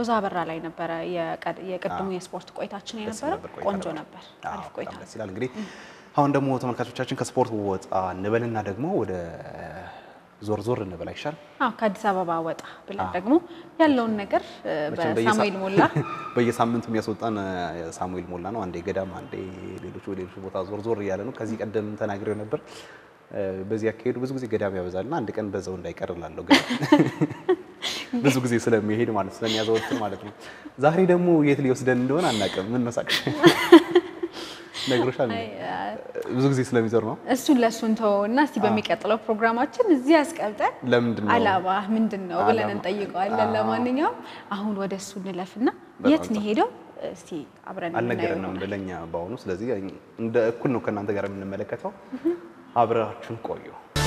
ሎዛ አበራ ላይ ነበር የቀድሞ የስፖርት ቆይታችን የነበረው ቆንጆ ነበር አሪፍ ቆይታ ይላል እንግዲህ አሁን ደግሞ ተመልካቾቻችን ከስፖርት ወጣ እንበልና ደግሞ ወደ ዞር እንበላ ይሻል ከአዲስ አበባ ወጣ ብለን ደግሞ ያለውን ነገር በሳሙኤል ሞላ በየሳምንቱ የሚያስወጣን ሳሙኤል ሞላ ነው አንዴ ገዳም አንዴ ሌሎች ቦታ ዞር ይያለ ነው ከዚህ ቀደም ተናግሬው ነበር በዚህ አካሄዱ ብዙ ጊዜ ገዳም ያበዛልና አንድ ቀን በዛው እንዳይቀርላለው ገዳም ብዙ ጊዜ ስለሚሄድ ማለት ስለሚያዘወትር ማለት ነው ዛሬ ደግሞ የት ሊወስደን እንደሆነ አናቀም ምን መሳቅሽ ነግሮሻል ብዙ ጊዜ ስለሚዘር ነው እሱን ለሱን ተውና እስቲ በሚቀጥለው ፕሮግራማችን እዚህ አስቀምጠን ለምንድን ነው አላባ ምንድነው ብለን እንጠይቀዋለን ለማንኛውም አሁን ወደሱ እንለፍና የት ነው ሄደው እስቲ አብረን አልነገረንም ለኛ ባውኑ ስለዚህ እንደ እኩል ነው ከናንተ ጋር የምንመለከተው አብራችሁን ቆዩ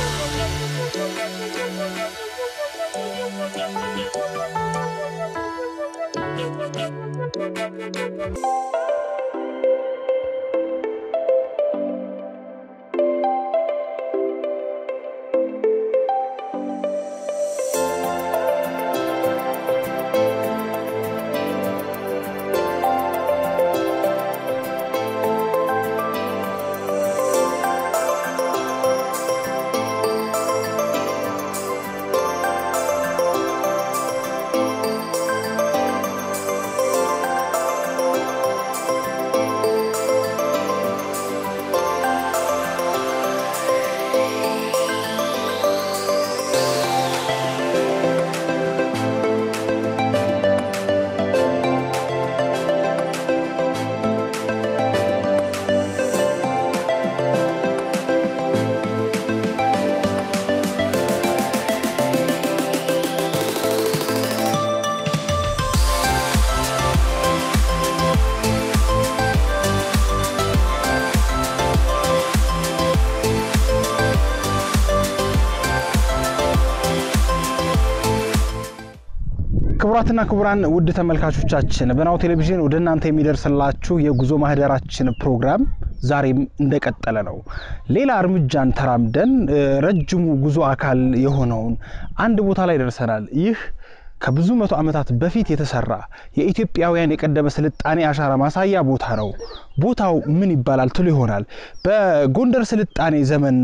ክቡራትና ክቡራን ውድ ተመልካቾቻችን በናሁ ቴሌቪዥን ወደ እናንተ የሚደርስላችሁ የጉዞ ማህደራችን ፕሮግራም ዛሬም እንደቀጠለ ነው ሌላ እርምጃን ተራምደን ረጅሙ ጉዞ አካል የሆነውን አንድ ቦታ ላይ ደርሰናል ይህ ከብዙ መቶ ዓመታት በፊት የተሰራ የኢትዮጵያውያን የቀደመ ስልጣኔ አሻራ ማሳያ ቦታ ነው ቦታው ምን ይባላል ትሉ ይሆናል በጎንደር ስልጣኔ ዘመን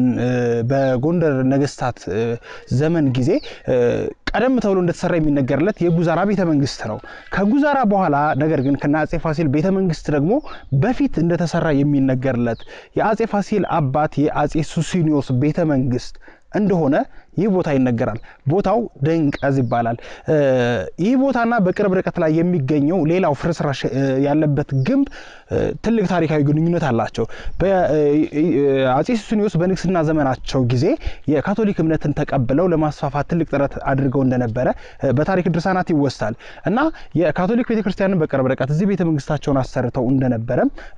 በጎንደር ነገስታት ዘመን ጊዜ ቀደም ተብሎ እንደተሰራ የሚነገርለት የጉዛራ ቤተ መንግስት ነው ከጉዛራ በኋላ ነገር ግን ከአፄ ፋሲል ቤተ መንግስት ደግሞ በፊት እንደተሰራ የሚነገርለት የአፄ ፋሲል አባት የአፄ ሱሲኒዮስ ቤተ መንግስት እንደሆነ ይህ ቦታ ይነገራል ቦታው ደንቀዝ ይባላል ይህ ቦታና በቅርብ ርቀት ላይ የሚገኘው ሌላው ፍርስራሽ ያለበት ግንብ ትልቅ ታሪካዊ ግንኙነት አላቸው በአፄ ሱሲኒዮስ በንግስና ዘመናቸው ጊዜ የካቶሊክ እምነትን ተቀብለው ለማስፋፋት ትልቅ ጥረት አድርገው እንደነበረ በታሪክ ድርሳናት ይወሳል እና የካቶሊክ ቤተክርስቲያንን በቅርብ ርቀት እዚህ ቤተ መንግስታቸውን አሰርተው እንደነበረ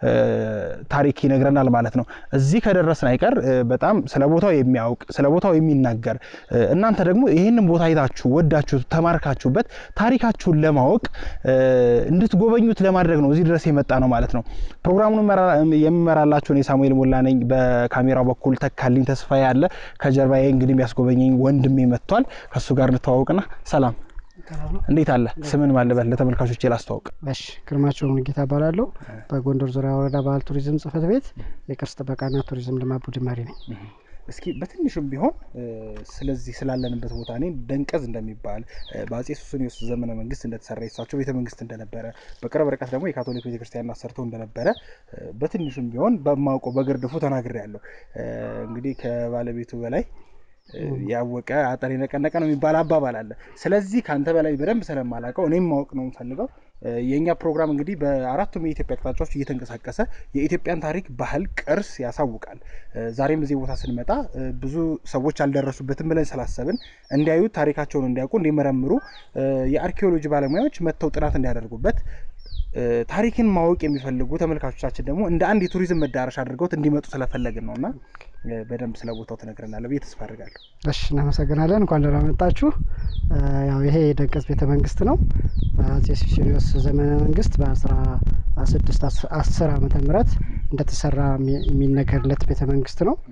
ታሪክ ይነግረናል ማለት ነው እዚህ ከደረስን አይቀር በጣም ስለቦታው የሚያውቅ ስለቦታው የሚናገር እናንተ ደግሞ ይሄንን ቦታ አይታችሁ ወዳችሁ ተማርካችሁበት ታሪካችሁን ለማወቅ እንድትጎበኙት ለማድረግ ነው እዚህ ድረስ የመጣ ነው ማለት ነው ፕሮግራሙን የሚመራላችሁ ሳሙኤል ሞላ ነኝ በካሜራው በኩል ተካልኝ ተስፋዬ ያለ ከጀርባዬ እንግዲህ የሚያስጎበኘኝ ወንድሜ መጥቷል ከሱ ጋር እንተዋወቅና ሰላም እንዴት አለ ስምን ማለበት ለተመልካቾች ላስተዋውቅ እሺ ግርማቸው ሙሉጌታ ባላለው በጎንደር ዙሪያ ወረዳ ባህል ቱሪዝም ጽፈት ቤት የቅርስ ጥበቃና ቱሪዝም ልማት ቡድን መሪ ነኝ እስኪ በትንሹም ቢሆን ስለዚህ ስላለንበት ቦታ እኔ ደንቀዝ እንደሚባል በአፄ ሱሲኒዮስ ዘመነ መንግስት እንደተሰራ ይሳቸው ቤተ መንግስት እንደነበረ በቅርብ ርቀት ደግሞ የካቶሊክ ቤተክርስቲያን አሰርተው እንደነበረ በትንሹም ቢሆን በማውቀው በግርድፉ ተናግሬያለሁ እንግዲህ ከባለቤቱ በላይ ያወቀ አጠር የነቀነቀ ነው የሚባል አባባል አለ ስለዚህ ካንተ በላይ በደንብ ስለማላቀው እኔም ማወቅ ነው የምፈልገው የኛ ፕሮግራም እንግዲህ በአራቱም የኢትዮጵያ አቅጣጫዎች እየተንቀሳቀሰ የኢትዮጵያን ታሪክ ባህል ቅርስ ያሳውቃል ዛሬም እዚህ ቦታ ስንመጣ ብዙ ሰዎች አልደረሱበትም ብለን ስላሰብን እንዲያዩ ታሪካቸውን እንዲያውቁ እንዲመረምሩ የአርኪኦሎጂ ባለሙያዎች መተው ጥናት እንዲያደርጉበት ታሪክን ማወቅ የሚፈልጉ ተመልካቾቻችን ደግሞ እንደ አንድ የቱሪዝም መዳረሻ አድርገውት እንዲመጡ ስለፈለግን ነውና በደንብ ስለቦታው ተነግረናል በተስፋ አድርጋለሁ እሺ እናመሰግናለን እንኳን ደህና መጣችሁ ያው ይሄ የደንቀዝ ቤተ መንግስት ነው በአፄ ሱሲኒዮስ ዘመነ መንግስት በ1610 ዓመተ ምህረት እንደተሰራ የሚነገርለት ቤተ መንግስት ነው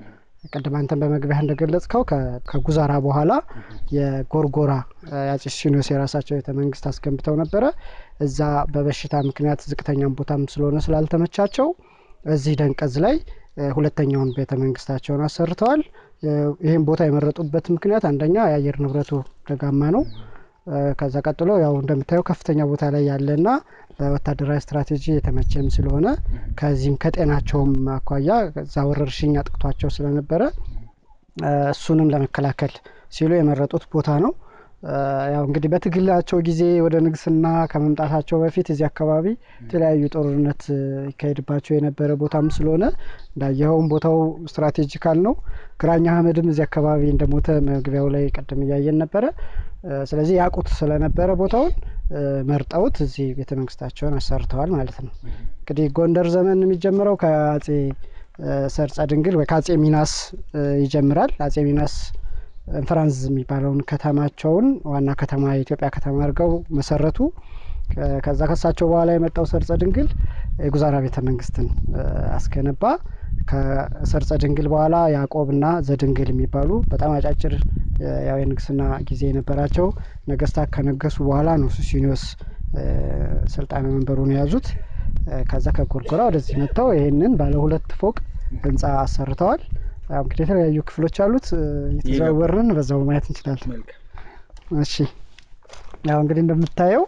ቀደም አንተን በመግቢያ እንደገለጽከው ከጉዛራ በኋላ የጎርጎራ አጼ ሱስንዮስ የራሳቸው ቤተመንግስት አስገንብተው ነበረ። እዛ በበሽታ ምክንያት ዝቅተኛም ቦታም ስለሆነ ስላልተመቻቸው እዚህ ደንቀዝ ላይ ሁለተኛውን ቤተመንግስታቸውን አሰርተዋል። ይሄን ቦታ የመረጡበት ምክንያት አንደኛ የአየር ንብረቱ ደጋማ ነው። ከዛ ቀጥሎ ያው እንደምታየው ከፍተኛ ቦታ ላይ ያለና ለወታደራዊ ስትራቴጂ የተመቸም ስለሆነ ከዚህም ከጤናቸውም አኳያ እዛ ወረርሽኝ አጥቅቷቸው ስለነበረ እሱንም ለመከላከል ሲሉ የመረጡት ቦታ ነው። ያው እንግዲህ በትግላቸው ጊዜ ወደ ንግስና ከመምጣታቸው በፊት እዚህ አካባቢ የተለያዩ ጦርነት ይካሄድባቸው የነበረ ቦታም ስለሆነ እንዳየኸውም ቦታው ስትራቴጂካል ነው። ግራኛ አህመድም እዚህ አካባቢ እንደሞተ መግቢያው ላይ ቀደም እያየን ነበረ። ስለዚህ ያቁት ስለነበረ ቦታውን መርጠውት እዚህ ቤተመንግስታቸውን አሰርተዋል ማለት ነው። እንግዲህ ጎንደር ዘመን የሚጀምረው ከአጼ ሰርጸ ድንግል ወይ ከአጼ ሚናስ ይጀምራል። አጼ ሚናስ እንፍራንዝ የሚባለውን ከተማቸውን ዋና ከተማ የኢትዮጵያ ከተማ አድርገው መሰረቱ። ከዛ ከሳቸው በኋላ የመጣው ሰርጸ ድንግል የጉዛራ ቤተመንግስትን አስገነባ። ከሰርጸ ድንግል በኋላ ያዕቆብና ዘድንግል የሚባሉ በጣም አጫጭር ያው የንግስና ጊዜ የነበራቸው ነገስታት ከነገሱ በኋላ ነው ሱስንዮስ ስልጣነ መንበሩን የያዙት። ከዛ ከጎርጎራ ወደዚህ መጥተው ይሄንን ባለ 2 ፎቅ ህንጻ አሰርተዋል። እንግዲህ የተለያዩ ክፍሎች አሉት። የተዘዋወርን በዛው ማየት እንችላለን። እሺ ያው እንግዲህ እንደምታየው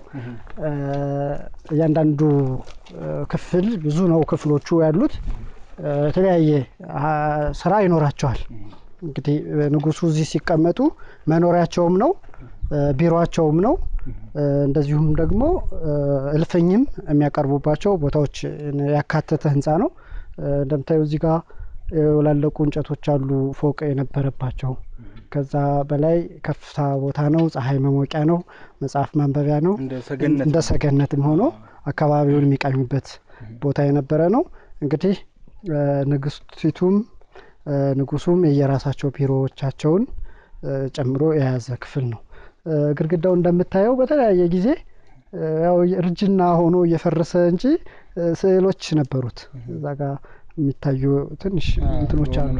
እያንዳንዱ ክፍል ብዙ ነው ክፍሎቹ ያሉት። የተለያየ ስራ ይኖራቸዋል። እንግዲህ ንጉሱ እዚህ ሲቀመጡ መኖሪያቸውም ነው ቢሮአቸውም ነው። እንደዚሁም ደግሞ እልፍኝም የሚያቀርቡባቸው ቦታዎች ያካተተ ህንጻ ነው። እንደምታየው እዚህ ጋር ወላለቁ እንጨቶች አሉ ፎቅ የነበረባቸው። ከዛ በላይ ከፍታ ቦታ ነው፣ ፀሐይ መሞቂያ ነው፣ መጽሐፍ ማንበቢያ ነው። እንደ ሰገነትም ሆኖ አካባቢውን የሚቃኙበት ቦታ የነበረ ነው። እንግዲህ ንግስቲቱም ንጉሱም የየራሳቸው ቢሮዎቻቸውን ጨምሮ የያዘ ክፍል ነው። ግድግዳው እንደምታየው በተለያየ ጊዜ ያው እርጅና ሆኖ እየፈረሰ እንጂ ስዕሎች ነበሩት። እዛ ጋር የሚታዩ ትንሽ እንትኖች አሉ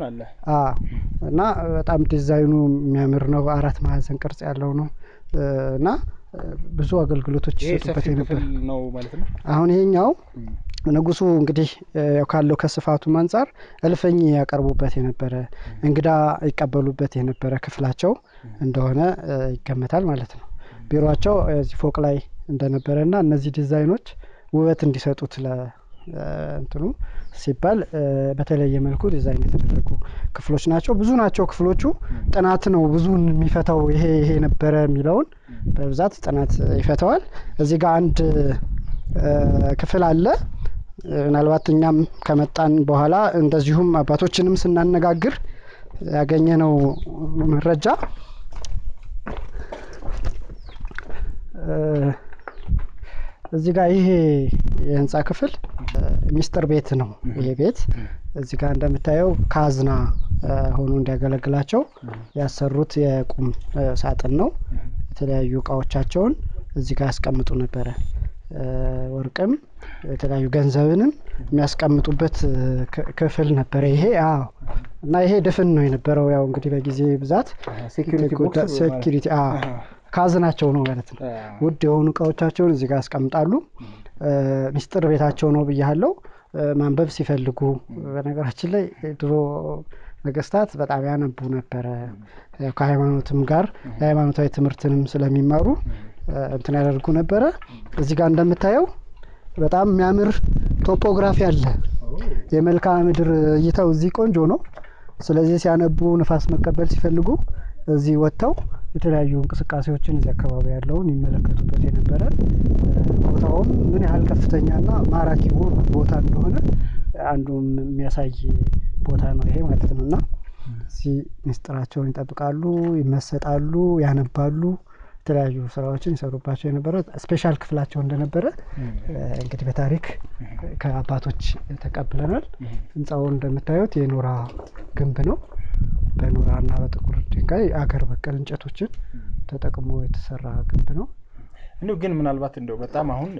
እና በጣም ዲዛይኑ የሚያምር ነው። 4 ማዕዘን ቅርጽ ያለው ነው እና ብዙ አገልግሎቶች ይሰጡበት የነበረ ነው ማለት ነው። አሁን ይሄኛው ንጉሱ እንግዲህ ያው ካለው ከስፋቱ አንፃር እልፍኝ ያቀርቡበት የነበረ እንግዳ ይቀበሉበት የነበረ ክፍላቸው እንደሆነ ይገመታል ማለት ነው። ቢሮአቸው እዚህ ፎቅ ላይ እንደነበረና እነዚህ ዲዛይኖች ውበት እንዲሰጡት እንትኑ ሲባል በተለየ መልኩ ዲዛይን የተደረጉ ክፍሎች ናቸው። ብዙ ናቸው ክፍሎቹ። ጥናት ነው ብዙን የሚፈታው ይሄ ነበረ የሚለውን በብዛት ጥናት ይፈታዋል። እዚህ ጋር አንድ ክፍል አለ። ምናልባት እኛም ከመጣን በኋላ እንደዚሁም አባቶችንም ስናነጋግር ያገኘነው መረጃ እዚህ ጋር ይሄ የህንጻ ክፍል ሚስጥር ቤት ነው። ይሄ ቤት እዚህ ጋር እንደምታየው ካዝና ሆኖ እንዲያገለግላቸው ያሰሩት የቁም ሳጥን ነው። የተለያዩ እቃዎቻቸውን እዚህ ጋር ያስቀምጡ ነበረ። ወርቅም የተለያዩ ገንዘብንም የሚያስቀምጡበት ክፍል ነበር ይሄ። እና ይሄ ድፍን ነው የነበረው። ያው እንግዲህ በጊዜ ብዛት ሴኩሪቲ ካዝናቸው ነው ማለት ነው። ውድ የሆኑ እቃዎቻቸውን እዚህ ጋር ያስቀምጣሉ። ሚስጥር ቤታቸው ነው ብያለሁ። ማንበብ ሲፈልጉ በነገራችን ላይ ድሮ ነገስታት በጣም ያነቡ ነበረ። ከሃይማኖትም ጋር የሃይማኖታዊ ትምህርትንም ስለሚማሩ እንትን ያደርጉ ነበረ። እዚህ ጋር እንደምታየው በጣም የሚያምር ቶፖግራፊ አለ። የመልክዓ ምድር እይታው እዚህ ቆንጆ ነው። ስለዚህ ሲያነቡ ንፋስ መቀበል ሲፈልጉ እዚህ ወጥተው የተለያዩ እንቅስቃሴዎችን እዚህ አካባቢ ያለውን ይመለከቱበት የነበረ ቦታውም ምን ያህል ከፍተኛና ማራኪ ቦታ እንደሆነ አንዱ የሚያሳይ ቦታ ነው ይሄ ማለት ነውና እዚህ ሚስጥራቸውን ይጠብቃሉ፣ ይመሰጣሉ፣ ያነባሉ፣ የተለያዩ ስራዎችን ይሰሩባቸው የነበረ ስፔሻል ክፍላቸው እንደነበረ እንግዲህ በታሪክ ከአባቶች ተቀብለናል። ህንጻው እንደምታዩት የኖራ ግንብ ነው። በኖራና በጥቁር ድንጋይ አገር በቀል እንጨቶችን ተጠቅሞ የተሰራ ግንብ ነው። እንደው ግን ምናልባት እንደው በጣም አሁን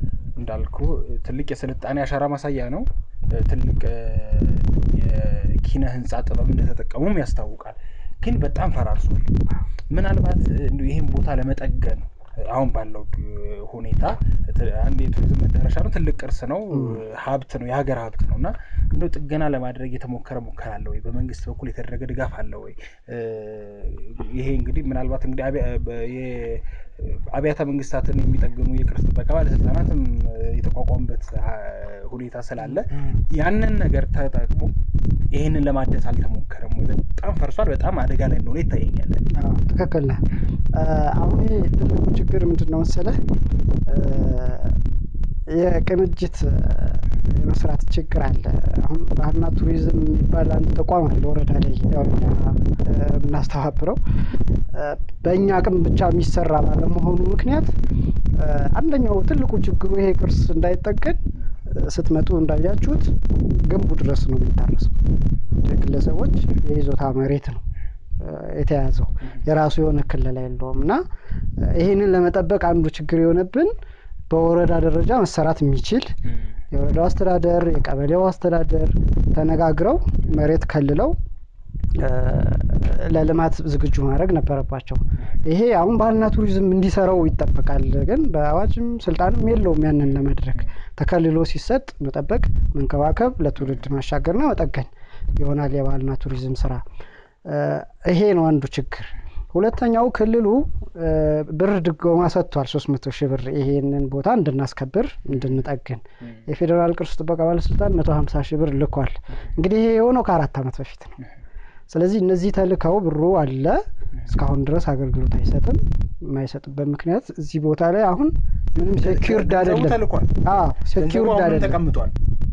እንዳልኩ ትልቅ የስልጣኔ አሻራ ማሳያ ነው። ትልቅ የኪነ ህንጻ ጥበብ እንደተጠቀሙም ያስታውቃል። ግን በጣም ፈራርሷል። ምናልባት ይህን ቦታ ለመጠገን አሁን ባለው ሁኔታ አንድ የቱሪዝም መዳረሻ ነው፣ ትልቅ ቅርስ ነው፣ ሀብት ነው፣ የሀገር ሀብት ነው እና እንደው ጥገና ለማድረግ የተሞከረ ሙከራ አለ ወይ? በመንግስት በኩል የተደረገ ድጋፍ አለ ወይ? ይሄ እንግዲህ ምናልባት እንግዲህ አብያተ መንግስታትን የሚጠግኑ የቅርስ ጥበቃ ባለስልጣናትም የተቋቋሙበት ሁኔታ ስላለ ያንን ነገር ተጠቅሞ ይሄንን ለማደስ አልተሞከረም ወይ? በጣም ፈርሷል። በጣም አደጋ ላይ እንደሆነ ይታየኛል። ትክክል ነህ። አሁን ትልቁ ችግር ምንድነው መሰለህ? የቅንጅት የመስራት ችግር አለ። አሁን ባህልና ቱሪዝም የሚባል አንድ ተቋም አለ ወረዳ ላይ ያው የምናስተባብረው በእኛ አቅም ብቻ የሚሰራ ባለመሆኑ ምክንያት አንደኛው ትልቁ ችግሩ ይሄ ቅርስ እንዳይጠገን ስትመጡ እንዳያችሁት ግንቡ ድረስ ነው የሚታረሰው። የግለሰቦች የይዞታ መሬት ነው የተያዘው፣ የራሱ የሆነ ክልል የለውም እና ይሄንን ለመጠበቅ አንዱ ችግር የሆነብን በወረዳ ደረጃ መሰራት የሚችል የወረዳው አስተዳደር የቀበሌው አስተዳደር ተነጋግረው መሬት ከልለው ለልማት ዝግጁ ማድረግ ነበረባቸው። ይሄ አሁን ባህልና ቱሪዝም እንዲሰራው ይጠበቃል፣ ግን በአዋጅም ስልጣንም የለውም ያንን ለማድረግ። ተከልሎ ሲሰጥ መጠበቅ፣ መንከባከብ፣ ለትውልድ ማሻገርና መጠገን ይሆናል የባህልና ቱሪዝም ስራ። ይሄ ነው አንዱ ችግር። ሁለተኛው ክልሉ ብር ድጎማ ሰጥቷል 300 ሺህ ብር ይሄንን ቦታ እንድናስከብር እንድንጠግን። የፌዴራል ቅርስ ጥበቃ ባለስልጣን 150 ሺህ ብር ልኳል። እንግዲህ ይሄ የሆነው ከ4 ዓመት በፊት ነው። ስለዚህ እነዚህ ተልከው ብሩ አለ፣ እስካሁን ድረስ አገልግሎት አይሰጥም። የማይሰጥበት ምክንያት እዚህ ቦታ ላይ አሁን ምንም ሴኩሪቲ አይደለም። ሴኩሪቲ አይደለም፣ ተቀምጧል።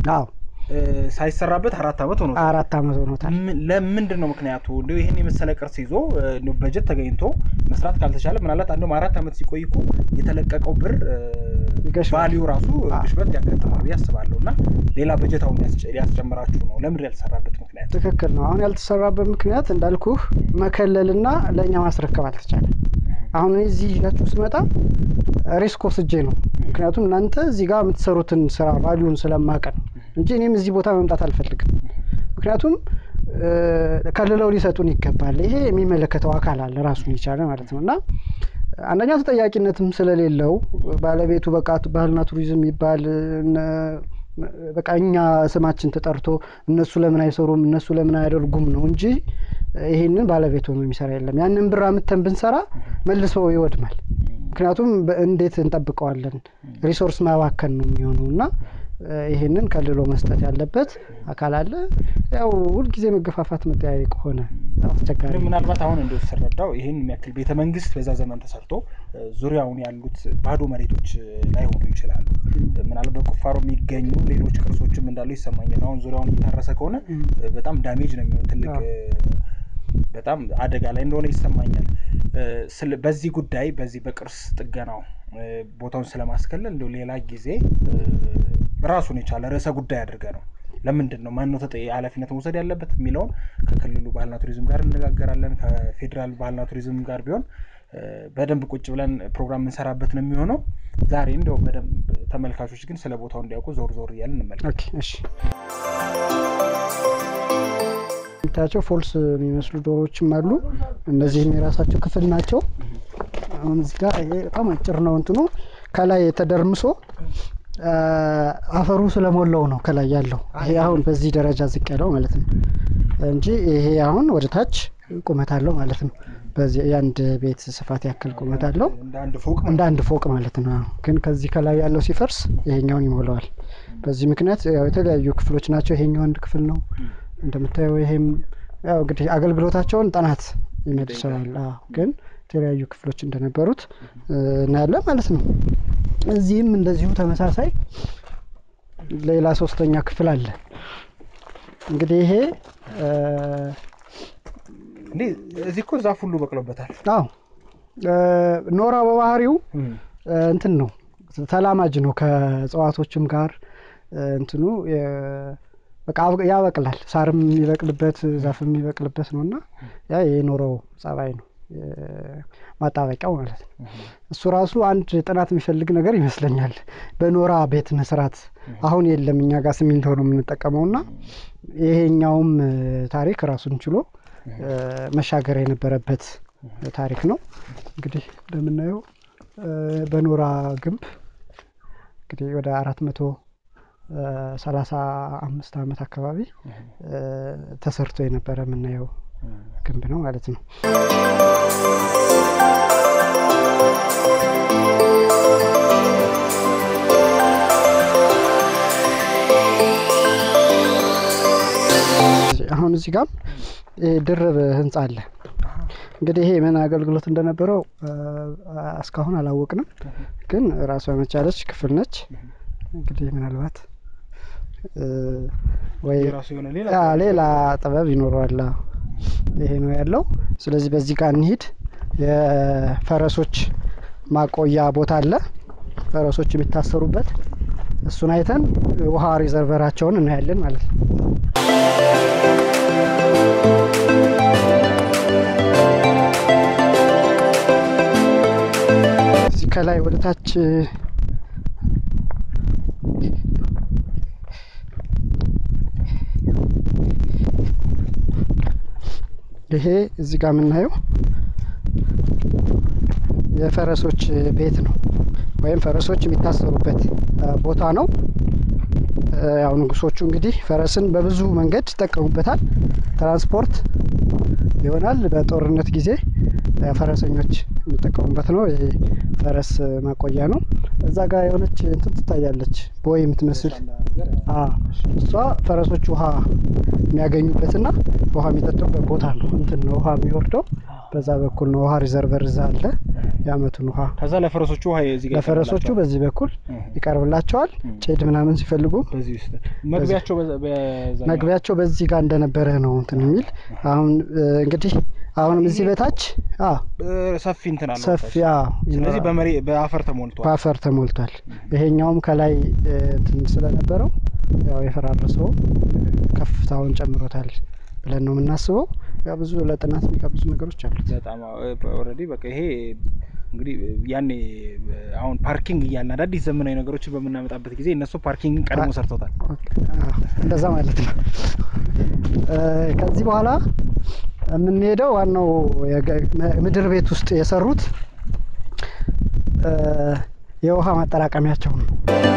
ሳይሰራበት 4 ዓመት ሆኖታል። 4 ዓመት ሆኖታል። ለምንድን ነው ምክንያቱ? እንደው ይሄን የመሰለ ቅርስ ይዞ በጀት ተገኝቶ መስራት ካልተቻለ ምናልባት አንደው 4 ዓመት ሲቆይ እኮ የተለቀቀው ብር ቫልዩ ራሱ ግሽበት ያጋጥማል ያስባለውና ሌላ በጀት አሁን ያስጨምራችሁ ነው። ለምን ያልተሰራበት ምክንያት? ትክክል ነው። አሁን ያልተሰራበት ምክንያት እንዳልኩህ መከለልና ለኛ ማስረከብ አልተቻለም። አሁን እዚህ ይላችሁ ስመጣ ሪስክ ወስጄ ነው። ምክንያቱም እናንተ እዚህ ጋር የምትሰሩትን ስራ ቫልዩን ስለማቀን እንጂ እኔም እዚህ ቦታ መምጣት አልፈልግም። ምክንያቱም ከልለው ሊሰጡን ይገባል። ይሄ የሚመለከተው አካል አለ ራሱን ይቻለ ማለት ነውና አንደኛ ተጠያቂነትም ስለሌለው ባለቤቱ በቃ ባህልና ቱሪዝም ይባል በቃ እኛ ስማችን ተጠርቶ እነሱ ለምን አይሰሩም እነሱ ለምን አያደርጉም ነው እንጂ ይሄንን ባለቤቱ ነው የሚሰራ የለም። ያንን ብር አምጥተን ብንሰራ መልሶ ይወድማል። ምክንያቱም እንዴት እንጠብቀዋለን? ሪሶርስ ማባከን ነው የሚሆነውና ይሄንን ከልሎ መስጠት ያለበት አካል አለ። ያው ሁሉ ጊዜ መገፋፋት መጠያየቅ ሆነ አስቸጋሪ። ምናልባት አሁን እንደተሰራው ይሄን የሚያክል ቤተ መንግስት በዛ ዘመን ተሰርቶ ዙሪያውን ያሉት ባዶ መሬቶች ላይ ሆኖ ይችላሉ። ምናልባት በቁፋሮ የሚገኙ ሌሎች ቅርሶችም እንዳሉ ይሰማኛል። አሁን ዙሪያውን እየታረሰ ከሆነ በጣም ዳሜጅ ነው የሚሆነው፣ ትልቅ በጣም አደጋ ላይ እንደሆነ ይሰማኛል። በዚህ ጉዳይ በዚህ በቅርስ ጥገናው ቦታውን ስለማስከለል እንደው ሌላ ጊዜ ራሱን የቻለ ርዕሰ ጉዳይ አድርገ ነው ለምንድን ነው ማን ነው ኃላፊነት መውሰድ ያለበት የሚለውን ከክልሉ ባህልና ቱሪዝም ጋር እንነጋገራለን። ከፌዴራል ባህልና ቱሪዝም ጋር ቢሆን በደንብ ቁጭ ብለን ፕሮግራም እንሰራበት ነው የሚሆነው። ዛሬ እንደው በደንብ ተመልካቾች ግን ስለ ቦታው እንዲያውቁ ዞር ዞር እያልን እንመለከት። ኦኬ እሺ። ታቸው ፎልስ የሚመስሉ ዶሮዎችም አሉ። እነዚህም የራሳቸው ክፍል ናቸው። አሁን እዚህ ጋር ይሄ በጣም አጭር ነው እንትኑ ከላይ ተደርምሶ አፈሩ ስለሞላው ነው ከላይ ያለው። ይሄ አሁን በዚህ ደረጃ ዝቅ ያለው ማለት ነው እንጂ ይሄ አሁን ወደ ታች ቁመት አለው ማለት ነው። በዚህ የአንድ ቤት ስፋት ያክል ቁመት አለው እንደ አንድ ፎቅ ማለት ነው። ግን ከዚህ ከላይ ያለው ሲፈርስ ይሄኛውን ይሞላዋል። በዚህ ምክንያት ያው የተለያዩ ክፍሎች ናቸው። ይሄኛው አንድ ክፍል ነው እንደምታየው። ይሄም ያው እንግዲህ አገልግሎታቸውን ጥናት ይመልሰዋል። ግን የተለያዩ ክፍሎች እንደነበሩት እናያለን ማለት ነው። እዚህም እንደዚሁ ተመሳሳይ ሌላ ሶስተኛ ክፍል አለ። እንግዲህ ይሄ እዚህ እኮ ዛፍ ሁሉ በቅሎበታል። አዎ ኖራ በባህሪው እንትን ነው ተላማጅ ነው ከእጽዋቶችም ጋር እንትኑ በቃ ያበቅላል። ሳርም የሚበቅልበት ዛፍም የሚበቅልበት ነውና ያ የኖራው ጸባይ ነው። ማጣበቂያው ማለት ነው እሱ ራሱ አንድ ጥናት የሚፈልግ ነገር ይመስለኛል በኖራ ቤት መስራት አሁን የለም እኛ ጋር ሲሚንቶ ነው የምንጠቀመውና ይሄኛውም ታሪክ ራሱን ችሎ መሻገር የነበረበት ታሪክ ነው እንግዲህ እንደምናየው በኖራ ግንብ እንግዲህ ወደ 435 ዓመት አካባቢ ተሰርቶ የነበረ ምናየው ግንብ ነው ማለት ነው አሁን እዚህ ጋር ድርብ ህንጻ አለ እንግዲህ ይሄ ምን አገልግሎት እንደነበረው እስካሁን አላወቅንም ግን ራሷ መቻለች ክፍል ነች እንግዲህ ምናልባት ወይ ሌላ ጥበብ ይኖራል ይሄ ነው ያለው ስለዚህ በዚህ ጋር እንሂድ የፈረሶች ማቆያ ቦታ አለ ፈረሶች የሚታሰሩበት እሱን አይተን ውሃ ሪዘርቨራቸውን እናያለን ማለት ነው እዚህ ከላይ ወደ ታች ይሄ እዚህ ጋር የምናየው የፈረሶች ቤት ነው ወይም ፈረሶች የሚታሰሩበት ቦታ ነው ያው ንጉሶቹ እንግዲህ ፈረስን በብዙ መንገድ ተጠቀሙበታል ትራንስፖርት ይሆናል በጦርነት ጊዜ ፈረሰኞች የሚጠቀሙበት ነው ይሄ ፈረስ ማቆያ ነው እዛ ጋር የሆነች እንትን ትታያለች ቦይ የምትመስል እሷ ፈረሶች ውሃ የሚያገኙበትና ውሃ የሚጠጡበት ቦታ ነው እንትን ነው ውሃ የሚወርደው በዛ በኩል ነው ውሃ ሪዘርቨር እዛ አለ ያመቱን ውሃ ከዛ ለፈረሶቹ ውሃ እዚህ ጋር ለፈረሶቹ በዚህ በኩል ይቀርብላቸዋል ጭድ ምናምን ሲፈልጉ በዚህ ውስጥ መግቢያቸው በዚህ ጋር እንደነበረ ነው እንትን የሚል አሁን እንግዲህ አሁንም እዚህ በታች ሰፊ እንትን አለው ሰፊ ስለዚህ በአፈር ተሞልቷል ይሄኛውም ከላይ እንትን ስለነበረው ያው የፈራረሰው ከፍታውን ጨምሮታል ብለን ነው የምናስበው ያው ብዙ ለጥናት የሚቀብዙ ነገሮች አሉት በጣም ኦሬዲ በቃ ይሄ እንግዲህ ያኔ አሁን ፓርኪንግ እያልን አዳዲስ ዘመናዊ ነገሮችን በመናመጣበት ጊዜ እነሱ ፓርኪንግን ቀድሞ ሰርተውታል እንደዛ ማለት ነው ከዚህ በኋላ የምንሄደው ዋናው ምድር ቤት ውስጥ የሰሩት የውሃ ማጠራቀሚያቸው ነው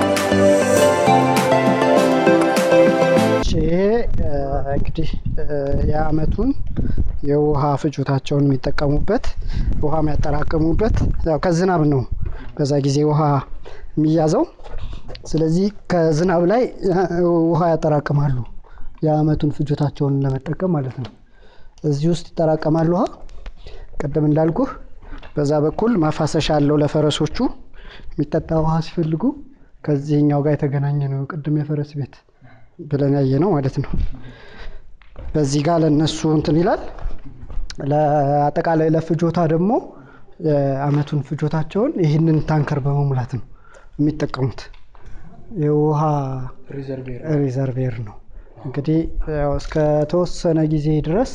ይሄ እንግዲህ የአመቱን የውሃ ፍጆታቸውን የሚጠቀሙበት ውሃ የሚያጠራቅሙበት ያው ከዝናብ ነው በዛ ጊዜ ውሃ የሚያዘው ስለዚህ ከዝናብ ላይ ውሃ ያጠራቅማሉ የአመቱን ፍጆታቸውን ለመጠቀም ማለት ነው እዚህ ውስጥ ይጠራቀማሉ ውሃ ቀደም እንዳልኩህ በዛ በኩል ማፋሰሻ አለው ለፈረሶቹ የሚጠጣ ውሃ ሲፈልጉ ከዚህኛው ጋር የተገናኘ ነው ቅድም የፈረስ ቤት ብለን ያየነው ማለት ነው በዚህ ጋር ለነሱ እንትን ይላል ለአጠቃላይ ለፍጆታ ደግሞ አመቱን ፍጆታቸውን ይህንን ታንከር በመሙላት ነው የሚጠቀሙት የውሃ ሪዘርቬር ነው እንግዲህ ያው እስከ ተወሰነ ጊዜ ድረስ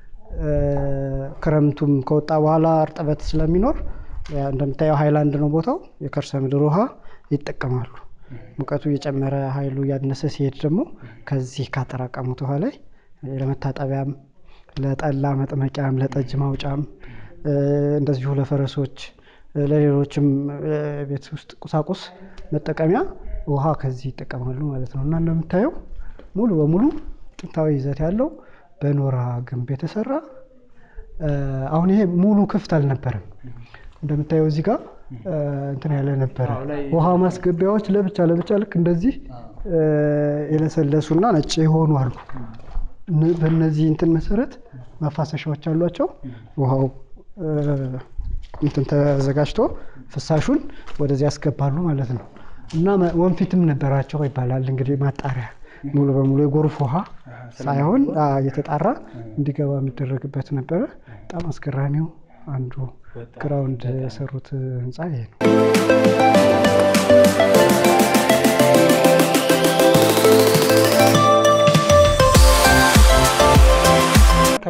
ክረምቱም ከወጣ በኋላ እርጥበት ስለሚኖር እንደምታየው ሃይላንድ ነው ቦታው የከርሰ ምድር ውሃ ይጠቀማሉ ሙቀቱ እየጨመረ ኃይሉ ያነሰ ሲሄድ ደግሞ ከዚህ ካጠራቀሙት ውሃ ላይ ለመታጠቢያም ለጠላ መጥመቂያም ለጠጅ ማውጫም እንደዚሁ ለፈረሶች ለሌሎችም ቤት ውስጥ ቁሳቁስ መጠቀሚያ ውሃ ከዚህ ይጠቀማሉ ማለት ነው እና እንደምታየው ሙሉ በሙሉ ጥንታዊ ይዘት ያለው በኖራ ግንብ የተሰራ አሁን ይሄ ሙሉ ክፍት አልነበረም እንደምታየው እዚህ ጋር እንትን ያለ ነበር ውሃ ማስገቢያዎች ለብቻ ልክ እንደዚህ የለሰለሱና ነጭ የሆኑ አሉ በእነዚህ እንትን መሰረት ማፋሰሻዎች አሏቸው ውሃው እንትን ተዘጋጅቶ ፍሳሹን ወደዚህ ያስገባሉ ማለት ነው እና ወንፊትም ነበራቸው ይባላል እንግዲህ ማጣሪያ ሙሉ በሙሉ የጎርፍ ውሃ ሳይሆን እየተጣራ እንዲገባ የሚደረግበት ነበር በጣም አስገራሚው አንዱ ግራውንድ የሰሩት ህንጻ ይሄ ነው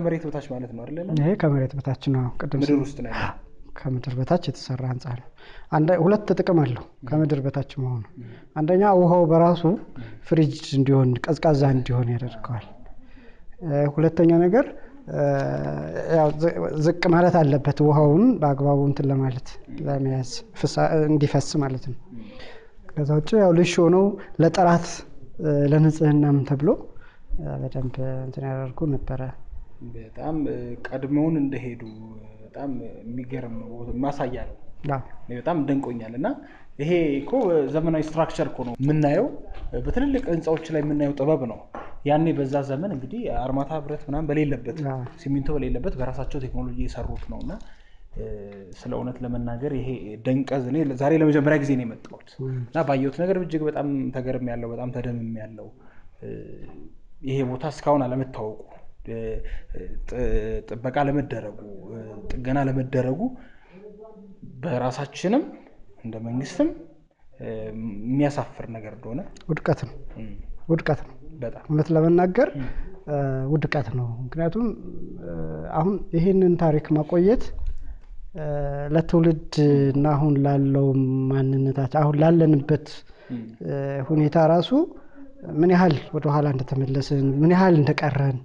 ከመሬት በታች ማለት ነው አይደል? ይሄ ከመሬት በታች ነው። ቅድም ምድር ውስጥ ነው ያለው። ከምድር በታች የተሰራ ህንጻ ነው። ሁለት ጥቅም አለው ከምድር በታች መሆኑ። አንደኛ ውሃው በራሱ ፍሪጅ እንዲሆን ቀዝቃዛ እንዲሆን ያደርገዋል። ሁለተኛ ነገር ያው ዝቅ ማለት አለበት ውሃውን በአግባቡ እንትን ለማለት ለመያዝ እንዲፈስ ማለት ነው። ከዛ ውጭ ያው ልሾ ነው ለጥራት ለንጽህናም ተብሎ በደንብ እንትን ያደርጉ ነበረ። በጣም ቀድመውን እንደሄዱ በጣም የሚገርም ማሳያ ነው። በጣም ደንቆኛል። እና ይሄ እኮ ዘመናዊ ስትራክቸር እኮ ነው የምናየው፣ በትልልቅ ህንጻዎች ላይ የምናየው ጥበብ ነው። ያኔ በዛ ዘመን እንግዲህ አርማታ ብረት ምናምን በሌለበት ሲሚንቶ በሌለበት በራሳቸው ቴክኖሎጂ የሰሩት ነውና ስለ እውነት ለመናገር ይሄ ደንቀዝ እኔ ዛሬ ለመጀመሪያ ጊዜ ነው የመጣሁት እና ባየሁት ነገር እጅግ በጣም ተገርም ያለው በጣም ተደምም ያለው ይሄ ቦታ እስካሁን አለመታወቁ፣ ጥበቃ ለመደረጉ፣ ጥገና ለመደረጉ በራሳችንም እንደ መንግስትም የሚያሳፍር ነገር እንደሆነ ውድቀት ነው በጣም እውነት ለመናገር ውድቀት ነው። ምክንያቱም አሁን ይሄንን ታሪክ ማቆየት ለትውልድ እና አሁን ላለው ማንነታችን አሁን ላለንበት ሁኔታ ራሱ ምን ያህል ወደ ኋላ እንደተመለስን ምን ያህል እንደቀረን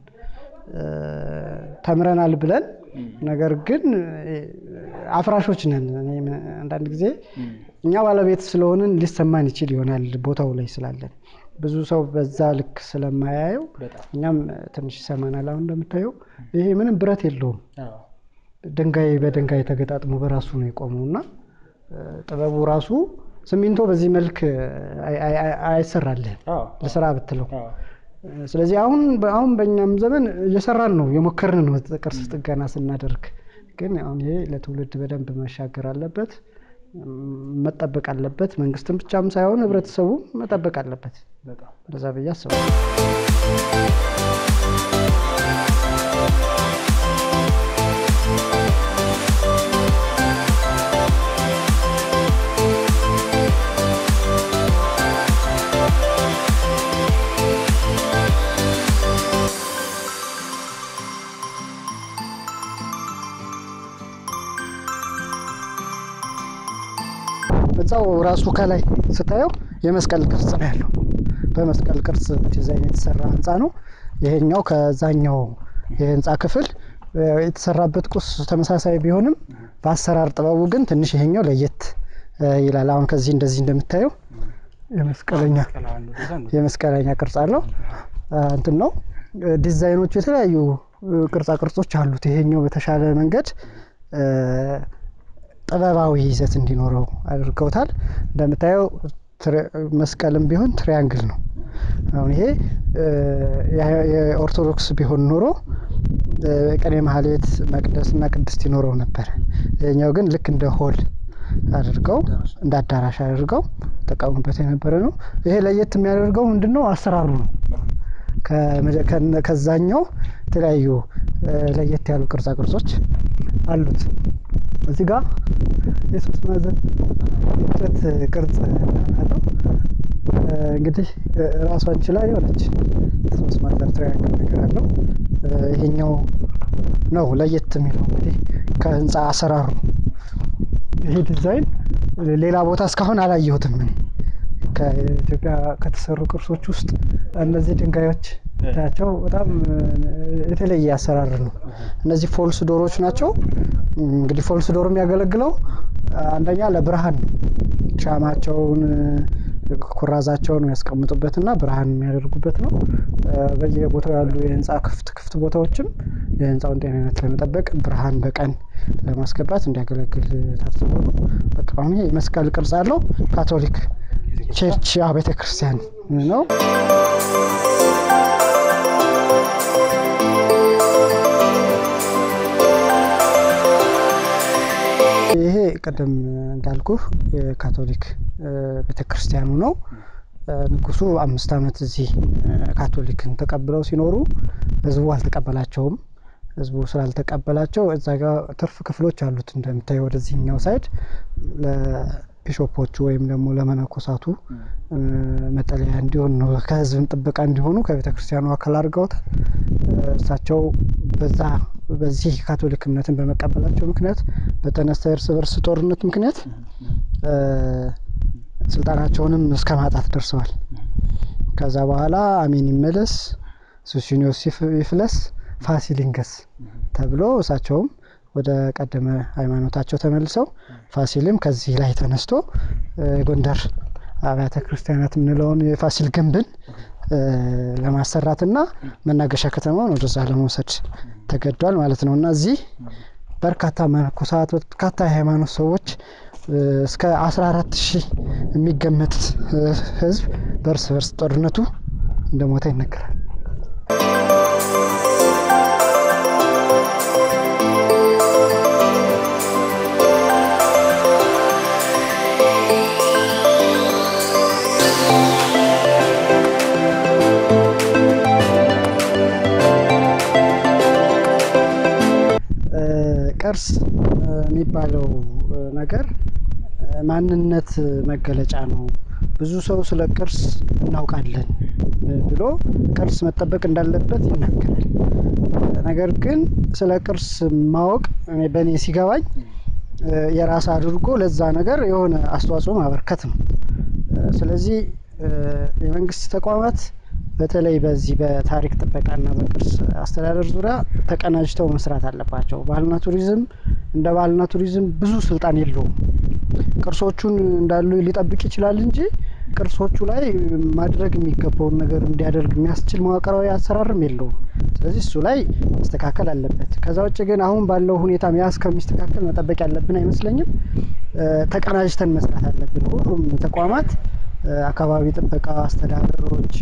ተምረናል ብለን ነገር ግን አፍራሾች ነን። አንዳንድ ጊዜ እኛ ባለቤት ስለሆንን ሊሰማን ይችል ይሆናል ቦታው ላይ ስላለን ብዙ ሰው በዛ ልክ ስለማያየው እኛም ትንሽ ይሰማናል። አሁን እንደምታየው ይሄ ምንም ብረት የለውም፣ ድንጋይ በድንጋይ ተገጣጥሞ በራሱ ነው የቆመውና ጥበቡ ራሱ ሲሚንቶ በዚህ መልክ አይሰራልህም ለስራ ብትለው። ስለዚህ አሁን በእኛም ዘመን እየሰራን ነው የሞከርን ነው ቅርስ ጥገና ስናደርግ። ግን አሁን ይሄ ለትውልድ በደንብ መሻገር አለበት፣ መጠበቅ አለበት። መንግስትም ብቻም ሳይሆን ህብረተሰቡ መጠበቅ አለበት። ለዛ ብዬ አስባለሁ። ህንጻው ራሱ ከላይ ስታየው የመስቀል ቅርጽ ነው ያለው። በመስቀል ቅርጽ ዲዛይን የተሰራ ህንጻ ነው። ይሄኛው ከዛኛው የህንጻ ክፍል የተሰራበት ቁስ ተመሳሳይ ቢሆንም በአሰራር ጥበቡ ግን ትንሽ ይሄኛው ለየት ይላል። አሁን ከዚህ እንደዚህ እንደምታየው የመስቀለኛ ቅርጽ አለው እንትን ነው። ዲዛይኖቹ የተለያዩ ቅርጻ ቅርጾች አሉት። ይሄኛው በተሻለ መንገድ ጥበባዊ ይዘት እንዲኖረው አድርገውታል። እንደምታየው መስቀልም ቢሆን ትሪያንግል ነው። አሁን ይሄ የኦርቶዶክስ ቢሆን ኖሮ ቅኔ ማህሌት መቅደስና ቅድስት ይኖረው ነበር። ይሄኛው ግን ልክ እንደ ሆል አድርገው እንደ አዳራሽ አድርገው ተቀምጦበት የነበረ ነው። ይሄ ለየት የሚያደርገው ምንድነው? አሰራሩ ነው። ከዛኛው የተለያዩ ለየት ያሉ ቅርጻ ቅርጾች አሉት። እዚህ ጋር የሶስት ማዕዘን የእንጨት ቅርጽ አለው። እንግዲህ ራሷን ችላ የሆነች ሶስት ማዕዘን ትሪያንግል ነገር አለው። ይሄኛው ነው ለየት የሚለው እንግዲህ ከህንጻ አሰራሩ። ይሄ ዲዛይን ሌላ ቦታ እስካሁን አላየሁትም። ከኢትዮጵያ ከተሰሩ ቅርሶች ውስጥ እነዚህ ድንጋዮች ታቸው በጣም የተለየ አሰራር ነው። እነዚህ ፎልስ ዶሮች ናቸው። እንግዲህ ፎልስ ዶር የሚያገለግለው አንደኛ ለብርሃን ነው። ሻማቸውን ኩራዛቸውን ያስቀምጡበትና ብርሃን የሚያደርጉበት ነው። በየቦታው ያሉ የህንጻ ክፍት ቦታዎችም የህንጻውን ጤንነት ለመጠበቅ ብርሃን በቀን ለማስገባት እንዲያገለግል ታስቦ ነው። በቃ አሁን ይሄ መስቀል ቅርጽ አለው። ካቶሊክ ቸርች ቤተክርስቲያን ነው። ይሄ ቀደም እንዳልኩ የካቶሊክ ቤተክርስቲያኑ ነው። ንጉሱ 5 አመት እዚህ ካቶሊክን ተቀብለው ሲኖሩ ህዝቡ አልተቀበላቸውም። ህዝቡ ስላልተቀበላቸው እዛ ጋር ትርፍ ክፍሎች አሉት። እንደምታየው ወደዚህኛው ሳይድ ለቢሾፖቹ ወይም ደግሞ ለመነኮሳቱ መጠለያ እንዲሆን ነው፣ ከህዝብ ጥበቃ እንዲሆኑ ከቤተክርስቲያኑ አካል አድርገውታል። እሳቸው በዚህ ካቶሊክ እምነትን በመቀበላቸው ምክንያት በተነሳ እርስ በርስ ጦርነት ምክንያት ስልጣናቸውንም እስከ ማጣት ደርሰዋል። ከዛ በኋላ አሜን ይመለስ ሱሲኒዮስ ይፍለስ ፋሲል ይንገስ ተብሎ እሳቸውም ወደ ቀደመ ሃይማኖታቸው ተመልሰው ፋሲልም ከዚህ ላይ ተነስቶ ጎንደር አብያተ ክርስቲያናት ምንለውን የፋሲል ግንብን ለማሰራትና መናገሻ ከተማውን ወደዛ ለመውሰድ ተገዷል ማለት ነውና እዚህ በርካታ መነኮሳት በርካታ ሃይማኖት ሰዎች እስከ 14000 የሚገመት ህዝብ በርስ በርስ ጦርነቱ እንደሞተ ይነገራል። ቅርስ የሚባለው ነገር ማንነት መገለጫ ነው። ብዙ ሰው ስለ ቅርስ እናውቃለን ብሎ ቅርስ መጠበቅ እንዳለበት ይናገራል። ነገር ግን ስለ ቅርስ ማወቅ በእኔ ሲገባኝ የራስ አድርጎ ለዛ ነገር የሆነ አስተዋጽኦ ማበርከት ነው። ስለዚህ የመንግስት ተቋማት በተለይ በዚህ በታሪክ ጥበቃና በቅርስ አስተዳደር ዙሪያ ተቀናጅተው መስራት አለባቸው። ባህልና ቱሪዝም እንደ ባህልና ቱሪዝም ብዙ ስልጣን የለውም። ቅርሶቹን እንዳሉ ሊጠብቅ ይችላል እንጂ ቅርሶቹ ላይ ማድረግ የሚገባውን ነገር እንዲያደርግ የሚያስችል መዋቅራዊ አሰራርም የለውም። ስለዚህ እሱ ላይ መስተካከል አለበት። ከዛ ውጭ ግን አሁን ባለው ሁኔታ ሚያስ ከሚስተካከል መጠበቅ ያለብን አይመስለኝም። ተቀናጅተን መስራት አለብን። ሁሉም ተቋማት አካባቢ ጥበቃ አስተዳደሮች፣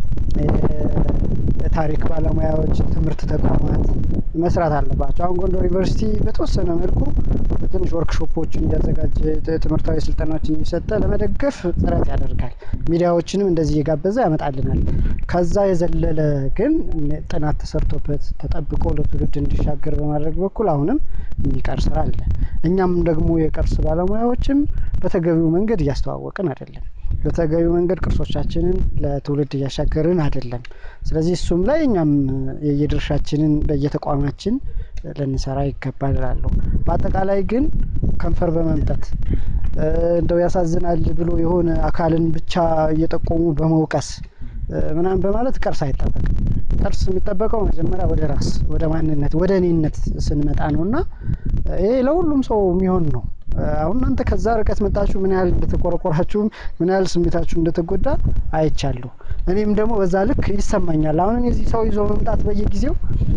ታሪክ ባለሙያዎች፣ ትምህርት ተቋማት መስራት አለባቸው። አሁን ጎንደር ዩኒቨርሲቲ በተወሰነ መልኩ ትንሽ ወርክሾፖችን እያዘጋጀ ትምህርታዊ ስልጠናዎችን እየሰጠ ለመደገፍ ጥረት ያደርጋል። ሚዲያዎችንም እንደዚህ እየጋበዘ ያመጣልናል። ከዛ የዘለለ ግን ጥናት ተሰርቶበት ተጠብቆ ለትውልድ እንዲሻገር በማድረግ በኩል አሁንም የሚቀር ስራ አለ። እኛም ደግሞ የቅርስ ባለሙያዎችም በተገቢው መንገድ እያስተዋወቅን አይደለም። በተገቢው መንገድ ቅርሶቻችንን ለትውልድ እያሻገርን አይደለም። ስለዚህ እሱም ላይ እኛም የድርሻችንን በየተቋማችን ልንሰራ ይገባል እላለሁ። በአጠቃላይ ግን ከንፈር በመምጠት እንደው ያሳዝናል ብሎ የሆነ አካልን ብቻ እየጠቆሙ በመውቀስ ምናምን በማለት ቅርስ አይጠበቅም። ቅርስ የሚጠበቀው መጀመሪያ ወደ ራስ ወደ ማንነት ወደ እኔነት ስንመጣ ነውና ይሄ ለሁሉም ሰው የሚሆን ነው። አሁን እናንተ ከዛ ርቀት መጣችሁ ምን ያህል እንደተቆረቆራችሁ ምን ያህል ስሜታችሁ እንደተጎዳ አይቻለሁ። እኔም ደግሞ በዛ ልክ ይሰማኛል። አሁን እዚህ ሰው ይዞ መምጣት በየጊዜው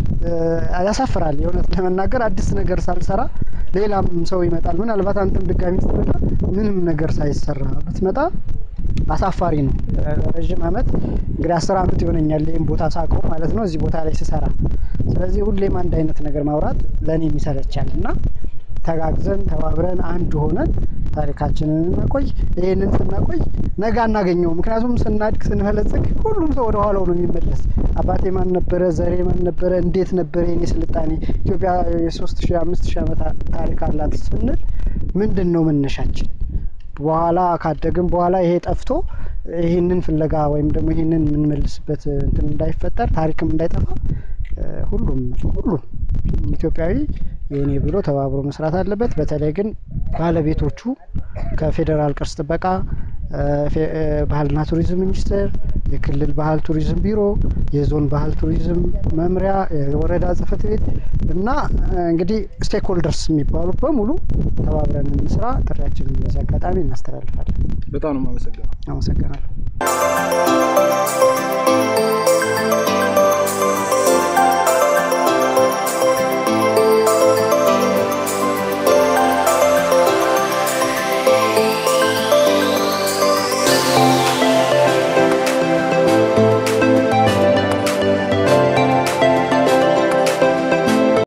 ያሳፍራል። የእውነት ለመናገር አዲስ ነገር ሳልሰራ ሌላም ሰው ይመጣል። ምናልባት አንተም ድጋሚ ስትመጣ ምንም ነገር ሳይሰራ ብትመጣ አሳፋሪ ነው። ረጅም አመት እንግዲህ 10 አመት ይሆነኛል ይሄን ቦታ ሳቀው ማለት ነው እዚህ ቦታ ላይ ስሰራ። ስለዚህ ሁሌም አንድ አይነት ነገር ማውራት ለኔ ይሰለቻልና ተጋግዘን ተባብረን አንድ ሆነን ታሪካችንን እናቆይ። ይሄንን ስናቆይ ነገ እናገኘው። ምክንያቱም ስናድግ ስንፈለጽግ ሁሉም ሰው ወደ ኋላው ነው የሚመለስ። አባቴ ማን ነበረ፣ ዘሬ ማን ነበረ፣ እንዴት ነበረ የኔ ስልጣኔ። ኢትዮጵያ የ3000 5000 ዓመት ታሪክ አላት ስንል ምንድነው መነሻችን? በኋላ ካደግን በኋላ ይሄ ጠፍቶ ይሄንን ፍለጋ ወይም ደግሞ ይሄንን የምንመልስበት እንትን እንዳይፈጠር ታሪክም እንዳይጠፋ ሁሉም ኢትዮጵያዊ የኔ ብሎ ተባብሮ መስራት አለበት። በተለይ ግን ባለቤቶቹ ከፌደራል ቅርስ ጥበቃ፣ ባህልና ቱሪዝም ሚኒስቴር፣ የክልል ባህል ቱሪዝም ቢሮ፣ የዞን ባህል ቱሪዝም መምሪያ፣ የወረዳ ጽሕፈት ቤት እና እንግዲህ ስቴክሆልደርስ የሚባሉ በሙሉ ተባብረን እንስራ ጥሪያችንን በዚህ አጋጣሚ እናስተላልፋለን። በጣም ነው የማመሰግነው። አመሰግናለሁ።